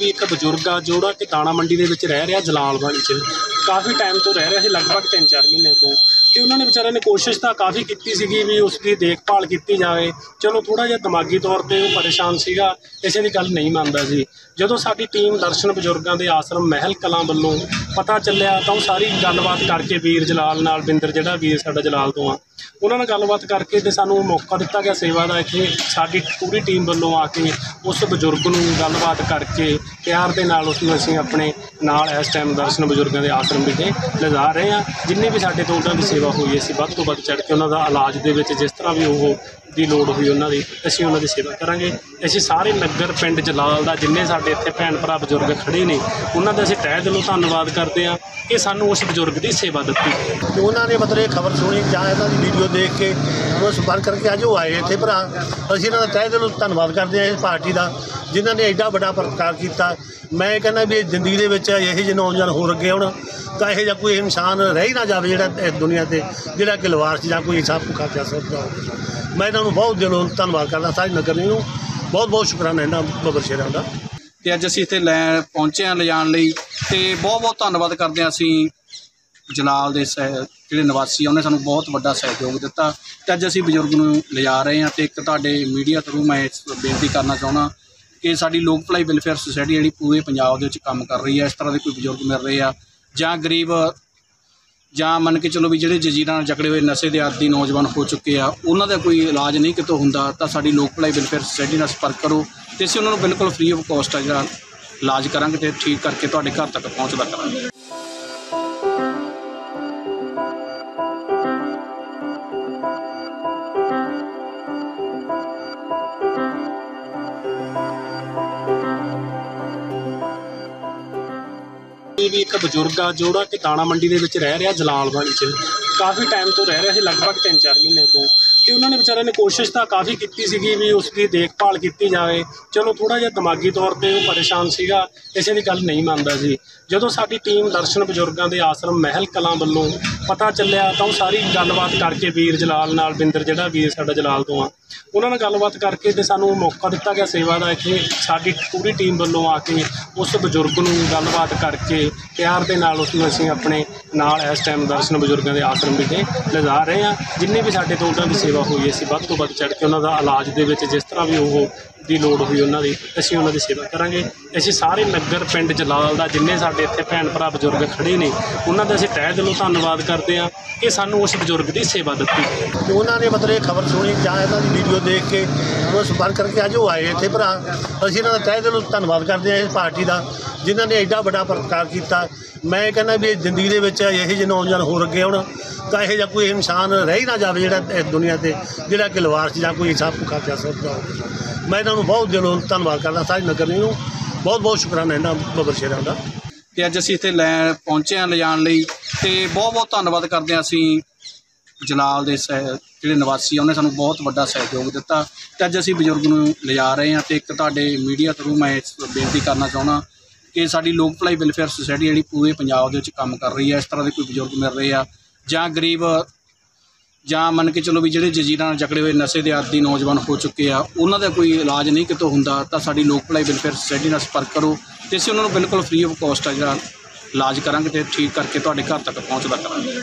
भी एक बजुर्ग आ जोड़ा कि दाणा मंडी ਦੇ ਵਿੱਚ ਰਹਿ ਰਿਹਾ ਜਲਾਲਵਾਲੀ 'ਚ ਕਾफ़ी टाइम तो रह रहा है, लगभग 3-4 महीने तो उन्होंने बेचारे ने कोशिश तो काफ़ी की सी भी उसकी देखभाल की जाए। चलो थोड़ा जिहा दिमागी तौर पर वो परेशान सीगा, किसी की गल नहीं मानता सी। ਜਦੋਂ ਸਾਡੀ ਟੀਮ ਦਰਸ਼ਨ ਬਜ਼ੁਰਗਾਂ ਦੇ ਆਸ਼ਰਮ ਮਹਿਲ ਕਲਾਂ ਵੱਲੋਂ ਪਤਾ ਚੱਲਿਆ ਤਾਂ ਉਹ ਸਾਰੀ ਗੱਲਬਾਤ ਕਰਕੇ ਵੀਰ ਜਲਾਲ ਨਾਲ, ਬਿੰਦਰ ਜਿਹੜਾ ਵੀਰ ਸਾਡਾ ਜਲਾਲ ਤੋਂ ਆ, ਉਹਨਾਂ ਨਾਲ ਗੱਲਬਾਤ ਕਰਕੇ ਤੇ ਸਾਨੂੰ ਮੌਕਾ ਦਿੱਤਾ ਗਿਆ ਸੇਵਾ ਦਾ। ਇੱਥੇ ਸਾਡੀ ਪੂਰੀ ਟੀਮ ਵੱਲੋਂ ਆ ਕੇ ਉਸ ਬਜ਼ੁਰਗ ਨੂੰ ਗੱਲਬਾਤ ਕਰਕੇ ਪਿਆਰ ਦੇ ਨਾਲ ਉਸ ਨੂੰ ਅਸੀਂ ਆਪਣੇ ਨਾਲ ਇਸ ਟਾਈਮ ਦਰਸ਼ਨ ਬਜ਼ੁਰਗਾਂ ਦੇ ਆਸ਼ਰਮ ਵਿਖੇ ਲਿਜਾ ਰਹੇ ਹਾਂ। ਜਿੰਨੇ ਵੀ ਸਾਡੇ ਤੋਂ ਉਹਨਾਂ ਦੀ ਸੇਵਾ ਹੋਈ, ਅਸੀਂ ਵੱਧ ਤੋਂ ਵੱਧ ਚੜ੍ਹ ਕੇ ਉਹਨਾਂ ਦਾ ਇਲਾਜ ਦੇ ਵਿੱਚ ਜਿਸ ਤਰ੍ਹਾਂ ਵੀ ਉਹ ਦੀ ਲੋੜ ਹੋਈ ਉਹਨਾਂ ਦੀ ਅਸੀਂ ਉਹਨਾਂ ਦੀ ਸੇਵਾ ਕਰਾਂਗੇ। ਅਸੀਂ ਸਾਰੇ ਨਗਰ ਪਿੰਡ ਜਲਾਲ ਦਾ ਜਿੰਨੇ ਸਾਡੇ ਇੱਥੇ ਭੈਣ ਭਰਾ ਬਜ਼ੁਰਗ ਖੜ੍ਹੇ ਨੇ ਉਹਨਾਂ ਦਾ ਅਸੀਂ ਤਹਿ ਦਿਲੋਂ ਧੰਨਵਾਦ ਕਰਦੇ ਹਾਂ ਕਿ ਸਾਨੂੰ ਉਸ ਬਜ਼ੁਰਗ ਦੀ ਸੇਵਾ ਦਿੱਤੀ। ਤੇ ਉਹਨਾਂ ਨੇ ਮਤਲਬ ਇਹ ਖਬਰ ਸੁਣੀ ਜਾਂ ਇਹਨਾਂ ਦੀ ਵੀਡੀਓ ਦੇਖ ਕੇ ਉਹ ਸੰਪਰਕ ਕਰਕੇ ਅੱਜ ਉਹ ਆਏ ਇੱਥੇ ਭਰਾ। ਅਸੀਂ ਇਹਨਾਂ ਦਾ ਤਹਿ ਦਿਲੋਂ ਧੰਨਵਾਦ ਕਰਦੇ ਹਾਂ ਇਸ ਪਾਰਟੀ ਦਾ ਜਿਨ੍ਹਾਂ ਨੇ ਐਡਾ ਵੱਡਾ ਪ੍ਰਚਾਰ ਕੀਤਾ। ਮੈਂ ਕਹਿੰਦਾ ਵੀ ਜ਼ਿੰਦਗੀ ਦੇ ਵਿੱਚ ਇਹੋ ਜਿਹੇ ਨੌਜਵਾਨ ਹੋਰ ਅੱਗੇ ਆਉਣ ਤਾਂ ਇਹੋ ਜਿਹਾ ਕੋਈ ਇਨਸਾਨ ਰਹਿ ਹੀ ਨਾ ਜਾਵੇ ਜਿਹੜਾ ਇਸ ਦੁਨੀਆ 'ਤੇ ਜਿਹੜਾ ਕਿ ਲਵਾਰਸ ਜਾਂ ਕੋਈ ਸਭ ਭੁੱਖਾ ਪਿਆਸਾ ਹੋਵੇ। ਮੈਂ ਇਹਨਾਂ ਨੂੰ ਬਹੁਤ ਦਿਲੋਂ ਧੰਨਵਾਦ ਕਰਦਾ, ਸਾਰੇ ਨਗਰ ਨੂੰ ਬਹੁਤ ਬਹੁਤ ਸ਼ੁਕਰਾਨਾ ਇਹਨਾਂ ਬੱਬਰ ਸ਼ੇਰਾਂ ਦਾ। ਅਤੇ ਅੱਜ ਅਸੀਂ ਇੱਥੇ ਪਹੁੰਚੇ ਹਾਂ ਲਿਜਾਣ ਲਈ ਅਤੇ ਬਹੁਤ ਬਹੁਤ ਧੰਨਵਾਦ ਕਰਦੇ ਹਾਂ ਅਸੀਂ ਜਲਾਲ ਦੇ ਜਿਹੜੇ ਨਿਵਾਸੀ ਉਹਨੇ ਸਾਨੂੰ ਬਹੁਤ ਵੱਡਾ ਸਹਿਯੋਗ ਦਿੱਤਾ ਅਤੇ ਅੱਜ ਅਸੀਂ ਬਜ਼ੁਰਗ ਨੂੰ ਲਿਜਾ ਰਹੇ ਹਾਂ। ਅਤੇ ਇੱਕ ਤੁਹਾਡੇ ਮੀਡੀਆ ਥਰੂ ਮੈਂ ਬੇਨਤੀ ਕਰਨਾ ਚਾਹੁੰਦਾ ਕਿ ਸਾਡੀ ਲੋਕ ਭਲਾਈ ਵੈਲਫੇਅਰ ਸੁਸਾਇਟੀ ਜਿਹੜੀ ਪੂਰੇ ਪੰਜਾਬ ਦੇ ਵਿੱਚ ਕੰਮ ਕਰ ਰਹੀ ਹੈ, ਇਸ ਤਰ੍ਹਾਂ ਦੇ ਕੋਈ ਬਜ਼ੁਰਗ ਮਿਲ ਰਹੇ ਆ ਜਾਂ ਗਰੀਬ ਜਾਂ ਮੰਨ ਕੇ ਚਲੋ ਵੀ ਜਿਹੜੇ ਜੰਜੀਰਾਂ ਨਾਲ ਜਕੜੇ ਹੋਏ ਨਸ਼ੇ ਦੇ ਆਦੀ ਨੌਜਵਾਨ ਹੋ ਚੁੱਕੇ ਆ, ਉਹਨਾਂ ਦਾ ਕੋਈ ਇਲਾਜ ਨਹੀਂ ਕਿਤੋਂ ਹੁੰਦਾ ਤਾਂ ਸਾਡੀ ਲੋਕ ਭਲਾਈ ਵੈਲਫੇਅਰ ਸੁਸਾਇਟੀ ਨਾਲ ਸੰਪਰਕ ਕਰੋ ਅਤੇ ਅਸੀਂ ਉਹਨਾਂ ਨੂੰ ਬਿਲਕੁਲ ਫ੍ਰੀ ਆਫ ਕੋਸਟ ਆ ਜਿਹੜਾ ਇਲਾਜ ਕਰਾਂਗੇ ਅਤੇ ਠੀਕ ਕਰਕੇ ਤੁਹਾਡੇ ਘਰ ਤੱਕ ਪਹੁੰਚਦਾ ਕਰਾਂਗੇ। भी एक बजुर्ग आ जोड़ा कि दाणा मंडी ਦੇ ਵਿੱਚ ਰਹਿ ਰਿਹਾ ਜਲਾਲਵਾਲੀ 'ਚ ਕਾफ़ी टाइम तो रह रहा है, लगभग 3-4 महीने तो उन्होंने बेचारे ने कोशिश तो काफ़ी की सी भी उसकी देखभाल की जाए। चलो थोड़ा जिहा दिमागी तौर पर वो परेशान सीगा, किसी की गल नहीं मानता सी। ਜਦੋਂ ਸਾਡੀ ਟੀਮ ਦਰਸ਼ਨ ਬਜ਼ੁਰਗਾਂ ਦੇ ਆਸ਼ਰਮ ਮਹਿਲ ਕਲਾਂ ਵੱਲੋਂ ਪਤਾ ਚੱਲਿਆ ਤਾਂ ਉਹ ਸਾਰੀ ਗੱਲਬਾਤ ਕਰਕੇ ਵੀਰ ਜਲਾਲ ਨਾਲ, ਬਿੰਦਰ ਜਿਹੜਾ ਵੀਰ ਸਾਡਾ ਜਲਾਲ ਤੋਂ ਆ, ਉਹਨਾਂ ਨਾਲ ਗੱਲਬਾਤ ਕਰਕੇ ਤੇ ਸਾਨੂੰ ਮੌਕਾ ਦਿੱਤਾ ਗਿਆ ਸੇਵਾ ਦਾ। ਇੱਥੇ ਸਾਡੀ ਪੂਰੀ ਟੀਮ ਵੱਲੋਂ ਆ ਕੇ ਉਸ ਬਜ਼ੁਰਗ ਨੂੰ ਗੱਲਬਾਤ ਕਰਕੇ ਪਿਆਰ ਦੇ ਨਾਲ ਉਸ ਨੂੰ ਅਸੀਂ ਆਪਣੇ ਨਾਲ ਇਸ ਟਾਈਮ ਦਰਸ਼ਨ ਬਜ਼ੁਰਗਾਂ ਦੇ ਆਸ਼ਰਮ ਵਿਖੇ ਲਿਜਾ ਰਹੇ ਹਾਂ। ਜਿੰਨੇ ਵੀ ਸਾਡੇ ਤੋਂ ਉਹਨਾਂ ਦੀ ਸੇਵਾ ਹੋਈ, ਅਸੀਂ ਵੱਧ ਤੋਂ ਵੱਧ ਚੜ੍ਹ ਕੇ ਉਹਨਾਂ ਦਾ ਇਲਾਜ ਦੇ ਵਿੱਚ ਜਿਸ ਤਰ੍ਹਾਂ ਵੀ ਉਹ ਦੀ ਲੋੜ ਹੋਈ ਉਹਨਾਂ ਦੀ ਅਸੀਂ ਉਹਨਾਂ ਦੀ ਸੇਵਾ ਕਰਾਂਗੇ। ਅਸੀਂ ਸਾਰੇ ਨਗਰ ਪਿੰਡ ਜਲਾਲ ਦਾ ਜਿੰਨੇ ਸਾਡੇ ਇੱਥੇ ਭੈਣ ਭਰਾ ਬਜ਼ੁਰਗ ਖੜ੍ਹੇ ਨੇ ਉਹਨਾਂ ਦਾ ਅਸੀਂ ਤਹਿ ਦਿਲੋਂ ਧੰਨਵਾਦ ਕਰਦੇ ਹਾਂ ਕਿ ਸਾਨੂੰ ਉਸ ਬਜ਼ੁਰਗ ਦੀ ਸੇਵਾ ਦਿੱਤੀ। ਤੇ ਉਹਨਾਂ ਨੇ ਮਤਲਬ ਇਹ ਖਬਰ ਸੁਣੀ ਜਾਂ ਇਹਨਾਂ ਦੀ ਵੀਡੀਓ ਦੇਖ ਕੇ ਉਹ ਸੰਪਰਕ ਕਰਕੇ ਅੱਜ ਉਹ ਆਏ ਇੱਥੇ ਭਰਾ। ਅਸੀਂ ਇਹਨਾਂ ਦਾ ਤਹਿ ਦਿਲੋਂ ਧੰਨਵਾਦ ਕਰਦੇ ਹਾਂ ਇਸ ਪਾਰਟੀ ਦਾ ਜਿਨ੍ਹਾਂ ਨੇ ਐਡਾ ਵੱਡਾ ਪ੍ਰਚਾਰ ਕੀਤਾ। ਮੈਂ ਕਹਿੰਦਾ ਵੀ ਜ਼ਿੰਦਗੀ ਦੇ ਵਿੱਚ ਇਹੋ ਜਿਹੇ ਨੌਜਵਾਨ ਹੋਰ ਅੱਗੇ ਆਉਣ ਤਾਂ ਇਹੋ ਜਿਹਾ ਕੋਈ ਇਨਸਾਨ ਰਹਿ ਹੀ ਨਾ ਜਾਵੇ ਜਿਹੜਾ ਇਸ ਦੁਨੀਆ 'ਤੇ ਜਿਹੜਾ ਕਿ ਲਵਾਰਸ ਜਾਂ ਕੋਈ ਸਭ ਭੁੱਖਾ ਪਿਆਸਾ ਹੋਵੇ। ਮੈਂ ਇਹਨਾਂ ਨੂੰ ਬਹੁਤ ਦਿਲੋਂ ਧੰਨਵਾਦ ਕਰਦਾ, ਸਾਰੇ ਨਗਰ ਨੂੰ ਬਹੁਤ ਬਹੁਤ ਸ਼ੁਕਰਾਨਾ ਇਹਨਾਂ ਬੱਬਰ ਸ਼ੇਰਾਂ ਦਾ। ਅਤੇ ਅੱਜ ਅਸੀਂ ਇੱਥੇ ਪਹੁੰਚੇ ਹਾਂ ਲਿਜਾਣ ਲਈ ਅਤੇ ਬਹੁਤ ਬਹੁਤ ਧੰਨਵਾਦ ਕਰਦੇ ਹਾਂ ਅਸੀਂ ਜਲਾਲ ਦੇ ਜਿਹੜੇ ਨਿਵਾਸੀ ਉਹਨੇ ਸਾਨੂੰ ਬਹੁਤ ਵੱਡਾ ਸਹਿਯੋਗ ਦਿੱਤਾ ਅਤੇ ਅੱਜ ਅਸੀਂ ਬਜ਼ੁਰਗ ਨੂੰ ਲਿਜਾ ਰਹੇ ਹਾਂ। ਅਤੇ ਇੱਕ ਤੁਹਾਡੇ ਮੀਡੀਆ ਥਰੂ ਮੈਂ ਬੇਨਤੀ ਕਰਨਾ ਚਾਹੁੰਦਾ ਕਿ ਸਾਡੀ ਲੋਕ ਭਲਾਈ ਵੈਲਫੇਅਰ ਸੁਸਾਇਟੀ ਜਿਹੜੀ ਪੂਰੇ ਪੰਜਾਬ ਦੇ ਵਿੱਚ ਕੰਮ ਕਰ ਰਹੀ ਹੈ, ਇਸ ਤਰ੍ਹਾਂ ਦੇ ਕੋਈ ਬਜ਼ੁਰਗ ਮਿਲ ਰਹੇ ਆ ਜਾਂ ਗਰੀਬ ਜਾਂ ਮੰਨ ਕੇ ਚਲੋ ਵੀ ਜਿਹੜੇ ਜੰਜੀਰਾਂ ਨਾਲ ਜਕੜੇ ਹੋਏ ਨਸ਼ੇ ਦੇ ਆਦੀ ਨੌਜਵਾਨ ਹੋ ਚੁੱਕੇ ਆ, ਉਹਨਾਂ ਦਾ ਕੋਈ ਇਲਾਜ ਨਹੀਂ ਕਿਤੋਂ ਹੁੰਦਾ ਤਾਂ ਸਾਡੀ ਲੋਕ ਭਲਾਈ ਵੈਲਫੇਅਰ ਸੁਸਾਇਟੀ ਨਾਲ ਸੰਪਰਕ ਕਰੋ ਅਤੇ ਅਸੀਂ ਉਹਨਾਂ ਨੂੰ ਬਿਲਕੁਲ ਫ੍ਰੀ ਆਫ ਕੋਸਟ ਆ ਜਿਹੜਾ ਇਲਾਜ ਕਰਾਂਗੇ ਅਤੇ ਠੀਕ ਕਰਕੇ ਤੁਹਾਡੇ ਘਰ ਤੱਕ ਪਹੁੰਚਦਾ ਕਰਾਂਗੇ।